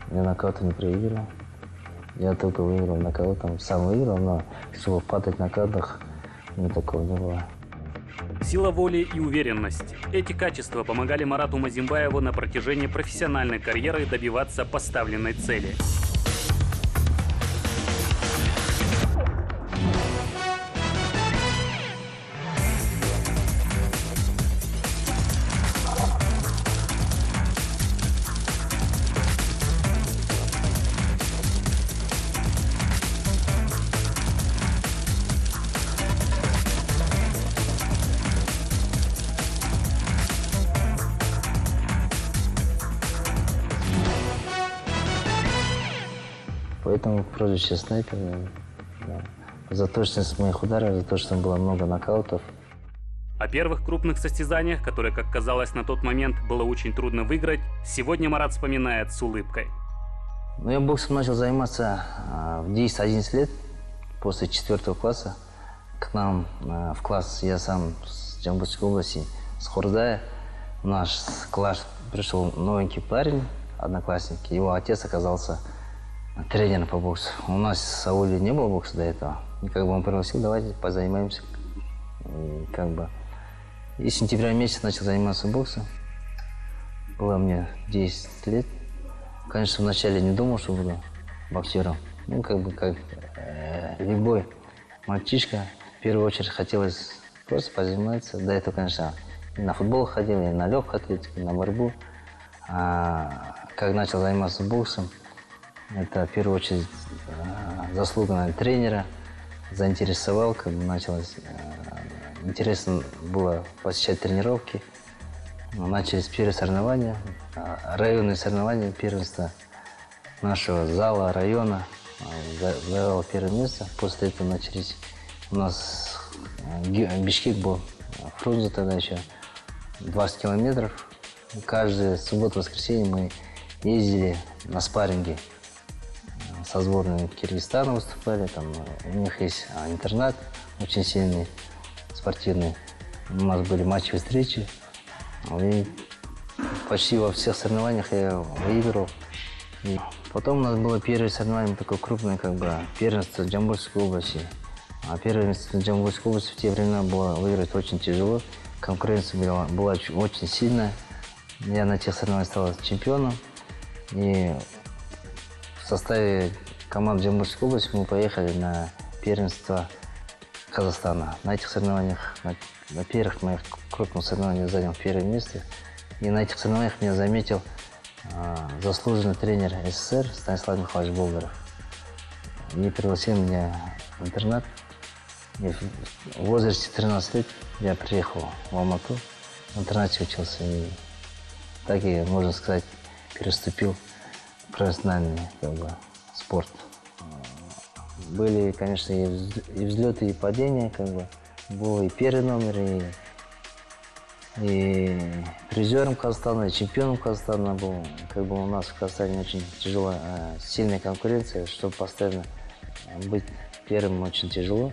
Я нокаутом не проиграл. Я только выиграл нокаутом. Сам выиграл, но чтобы падать на нокаутах, мне такого не было. Сила воли и уверенность. Эти качества помогали Марату Мазимбаеву на протяжении профессиональной карьеры добиваться поставленной цели. Поэтому прозвище снайпер, наверное, да. За точность моих ударов, за то, что было много нокаутов. О первых крупных состязаниях, которые, как казалось, на тот момент было очень трудно выиграть, сегодня Марат вспоминает с улыбкой. Ну, я боксом начал заниматься в 10-11 лет, после 4 класса. К нам в класс, я сам с Джамбулской области, с Хордая. В наш класс пришел новенький парень, одноклассник. Его отец оказался тренером по боксу. У нас в Сауле не было бокса до этого. И как бы он пригласил, давайте позанимаемся. И как бы и с сентября месяца начал заниматься боксом. Было мне 10 лет. Конечно, вначале не думал, что буду боксером. Ну, как бы, как любой мальчишка, в первую очередь хотелось просто позаниматься. До этого, конечно, и на футбол ходил, и на легкую атлетику, и на борьбу. А как начал заниматься боксом, это в первую очередь заслуга, наверное, тренера. Заинтересовал, как бы началось. Интересно было посещать тренировки. Начались первые соревнования, районные соревнования, первенство нашего зала, района. Завоевал первое место. После этого начались у нас Бишкек был, Фрунзе тогда еще, 20 километров. Каждую субботу-воскресенье мы ездили на спарринги. Со сборной Киргизстана выступали, там у них есть интернат очень сильный, спортивный. У нас были матчи и встречи. И почти во всех соревнованиях я выиграл. И потом у нас было первое соревнование такое крупное, как бы первенство Джамбулской области. А первенство Джамбулской области в те времена было выиграть очень тяжело. Конкуренция была очень сильная. Я на тех соревнованиях стал чемпионом. И в составе команды Джамбулской области мы поехали на первенство Казахстана. На этих соревнованиях, на первых моих крупных соревнованиях занял первое место. И на этих соревнованиях меня заметил заслуженный тренер СССР Станислав Михайлович Болгаров. И пригласил меня в интернат. И в возрасте 13 лет я приехал в Алмату. В интернате учился. И так и, можно сказать, переступил в профессиональный спорт. Были, конечно, и взлеты, и падения, как бы. Был и первый номер, и призером Казахстана, и чемпионом Казахстана был. Как бы у нас в Казахстане очень тяжелая, сильная конкуренция, чтобы постоянно быть первым очень тяжело.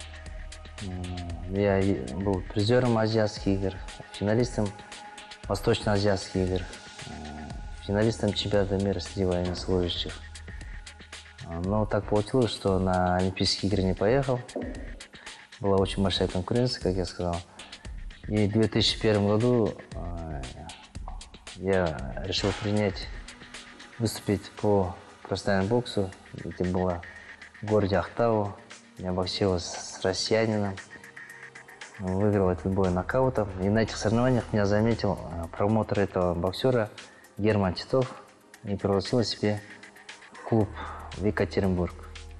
Я был призером Азиатских игр, финалистом Восточно-Азиатских игр, финалистом чемпионата мира среди военнослужащих. Но так получилось, что на Олимпийские игры не поехал. Была очень большая конкуренция, как я сказал. И в 2001 году я решил выступить по профессиональному боксу. Это было в городе Ахтау. Я боксировал с россиянином. Выиграл этот бой нокаутом. И на этих соревнованиях меня заметил промоутер этого боксера Герман Титов и пригласил себе клуб в Екатеринбург.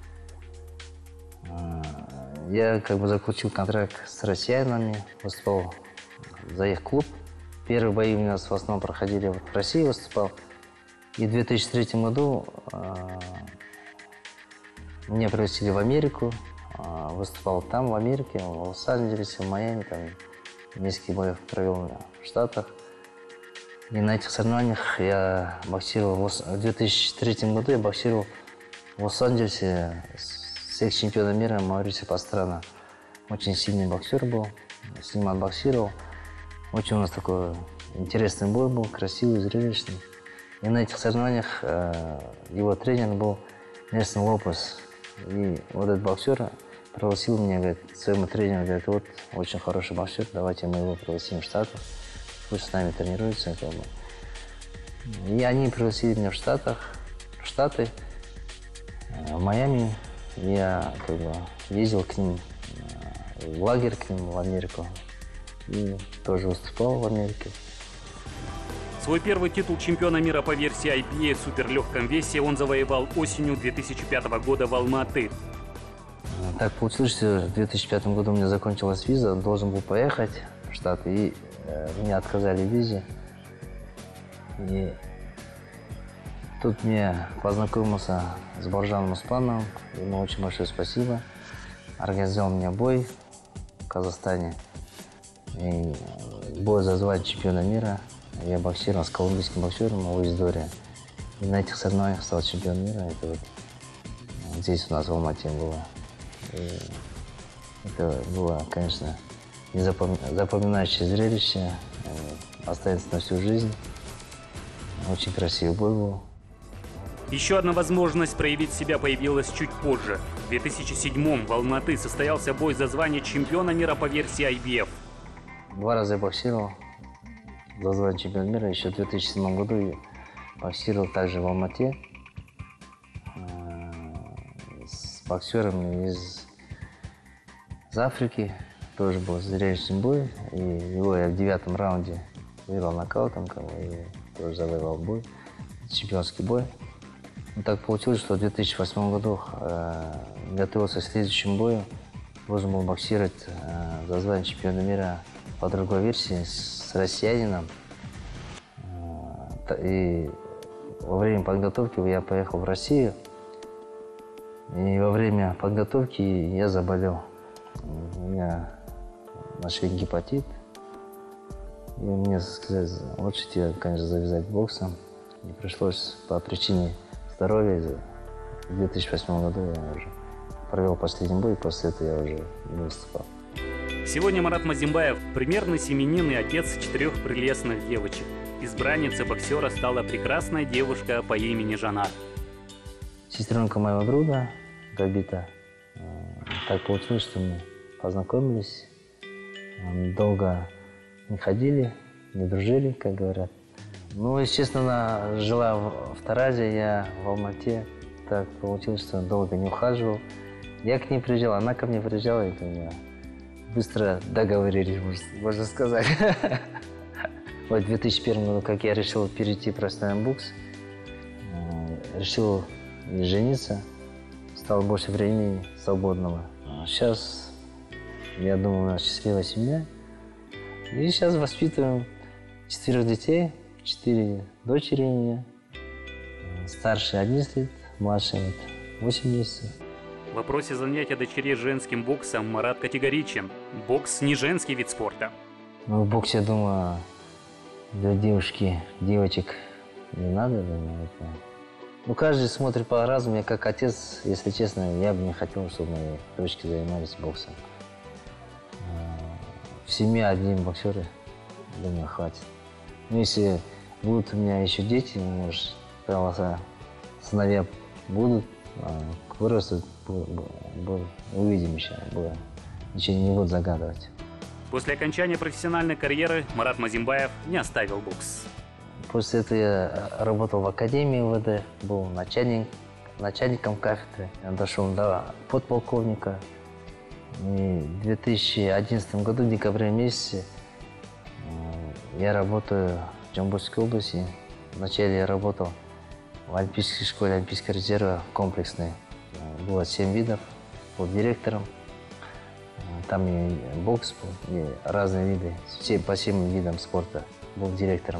Я как бы заключил контракт с россиянами, выступал за их клуб. Первые бои у нас в основном проходили в России, выступал. И в 2003 году меня пригласили в Америку. Выступал там, в Америке, в Лос-Анджелесе, в Майами. Там несколько боев провел в Штатах. И на этих соревнованиях я боксировал. В 2003 году я боксировал в Лос-Анджелесе с экс-чемпионом мира Маурисио Пастрана. Очень сильный боксер был, с ним отбоксировал. Очень у нас такой интересный бой был, красивый, зрелищный. И на этих соревнованиях его тренер был Нельсон Лопес. И вот этот боксер пригласил меня, говорит, своему тренеру, говорит, вот очень хороший боксер, давайте мы его пригласим в Штаты, пусть с нами тренируется. Как бы. И они пригласили меня в Штаты, в Майами. Я как бы ездил к ним в лагерь, к ним в Америку. И тоже выступал в Америке. Свой первый титул чемпиона мира по версии IPA в суперлегком весе он завоевал осенью 2005 года в Алма-Аты. Так получилось, что в 2005 году у меня закончилась виза, должен был поехать в Штаты, и мне отказали в визе. И тут мне познакомился с Боржаном Успановым, ему очень большое спасибо. Организовал мне бой в Казахстане, и бой за звание чемпиона мира. Я боксировал с колумбийским боксером в Уиздоре. И на этих соревнованиях стал чемпион мира. Это вот здесь у нас в Алмате было. И это было, конечно, запоминающее зрелище. Останется на всю жизнь. Очень красивый бой был. Еще одна возможность проявить себя появилась чуть позже. В 2007-м в Алма-Аты состоялся бой за звание чемпиона мира по версии IBF. 2 раза я боксировал за звание чемпиона мира. Еще в 2007 году я боксировал также в Алмате с боксером из Африки. Тоже был зрелищный бой. И его я в 9-м раунде выиграл нокаутом, и тоже завоевал бой. Чемпионский бой. И так получилось, что в 2008 году готовился к следующему бою. Должен был боксировать за звание чемпиона мира по другой версии с россиянином. И во время подготовки я поехал в Россию. И во время подготовки я заболел. У меня нашли гепатит. И мне сказали, лучше тебе, конечно, завязать боксом. И пришлось по причине здоровья. В 2008 году я уже провел последний бой, и после этого я уже не выступал. Сегодня Марат Мазимбаев – примерный семьянин и отец 4 прелестных девочек. Избранницей боксера стала прекрасная девушка по имени Жанар. Сестренка моего друга, Габита. Так получилось, что мы познакомились. Долго не ходили, не дружили, как говорят. Ну, естественно, она жила в Таразе, я в Алмате. Так получилось, что долго не ухаживал. Я к ней приезжал, она ко мне приезжала, и мы быстро договорились, можно сказать. Вот в 2001 году, как я решил перейти в профессиональный бокс, решил жениться, стало больше времени свободного. Сейчас, я думаю, у нас счастливая семья. И сейчас воспитываем 4 детей, 4 дочери у меня. Старший 11 лет, младший 8 месяцев. В вопросе занятия дочерей женским боксом Марат категоричен. Бокс не женский вид спорта. Ну, в боксе, я думаю, для девочек не надо, думаю, это. Ну, каждый смотрит по-разному. Я как отец, если честно, я бы не хотел, чтобы мои дочки занимались боксом. В семье одни боксеры, думаю, хватит. Ну, если будут у меня еще дети, может, сыновья будут, вырастут, увидим еще, ничего не будут загадывать. После окончания профессиональной карьеры Марат Мазимбаев не оставил бокс. После этого я работал в академии ВД, был начальником кафедры. Я дошел до подполковника. И в 2011 году, в декабре месяце, я работаю в Джамбульской области. Вначале я работал в Олимпийской школе Олимпийского резерва комплексной. Было 7 видов, был директором. Там и бокс был, и разные виды, по 7 видам спорта был директором.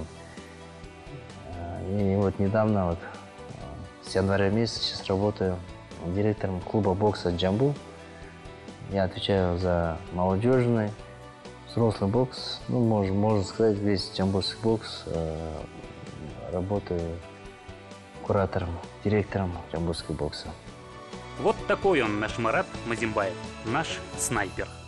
И вот недавно, вот, с января месяца, сейчас работаю директором клуба бокса «Джамбул». Я отвечаю за молодежный, взрослый бокс. Ну, можно сказать, весь джамбульский бокс. Работаю куратором, директором джамбульского бокса. Вот такой он, наш Марат Мазимбаев, наш снайпер.